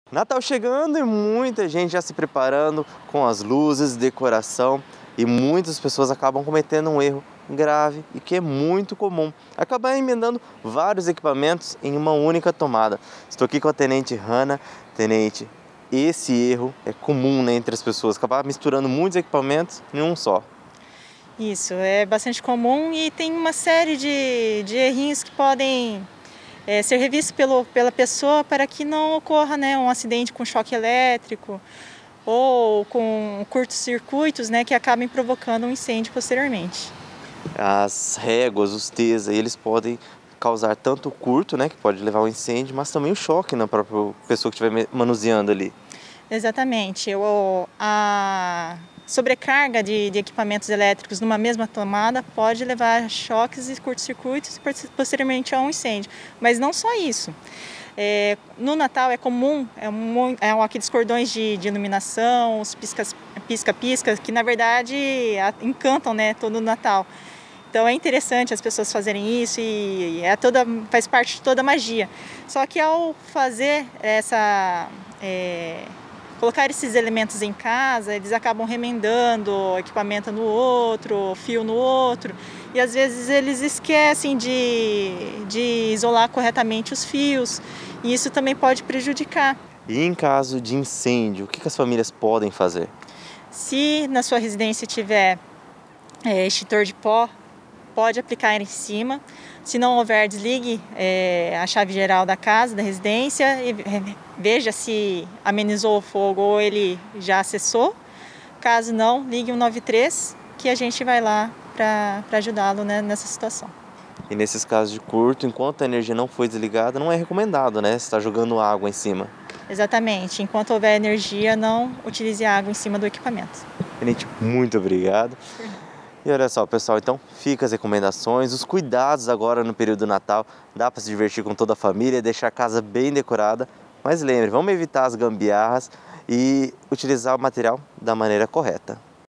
Natal chegando e muita gente já se preparando com as luzes, decoração, e muitas pessoas acabam cometendo um erro grave e que é muito comum, acabar emendando vários equipamentos em uma única tomada. Estou aqui com a Tenente Hannah. Tenente, esse erro é comum, né, entre as pessoas, acabar misturando muitos equipamentos em um só. Isso, é bastante comum e tem uma série de errinhos que podem ser revistos pela pessoa para que não ocorra, né, um acidente com choque elétrico ou com curtos-circuitos, né, que acabem provocando um incêndio posteriormente. As réguas, os T's, eles podem causar tanto o curto, né, que pode levar ao incêndio, mas também o choque na própria pessoa que estiver manuseando ali. Exatamente. A sobrecarga de equipamentos elétricos numa mesma tomada pode levar a choques e curtos-circuitos e posteriormente a um incêndio. Mas não só isso. No Natal é comum, aqueles cordões de iluminação, os pisca-pisca, que na verdade encantam, né, todo o Natal. Então é interessante as pessoas fazerem isso e faz parte de toda a magia. Só que ao fazer colocar esses elementos em casa, eles acabam remendando equipamento no outro, fio no outro, e às vezes eles esquecem de isolar corretamente os fios, e isso também pode prejudicar. E em caso de incêndio, o que as famílias podem fazer? Se na sua residência tiver extintor de pó, pode aplicar em cima. Se não houver, desligue a chave geral da casa, da residência, e veja se amenizou o fogo ou ele já cessou. Caso não, ligue 193, que a gente vai lá para ajudá-lo, né, nessa situação. E nesses casos de curto, enquanto a energia não foi desligada, não é recomendado, né, estar jogando água em cima. Exatamente. Enquanto houver energia, não utilize água em cima do equipamento. Tenente, muito obrigado. E olha só, pessoal, então fica as recomendações, os cuidados agora no período do Natal. Dá para se divertir com toda a família, deixar a casa bem decorada. Mas lembre, vamos evitar as gambiarras e utilizar o material da maneira correta.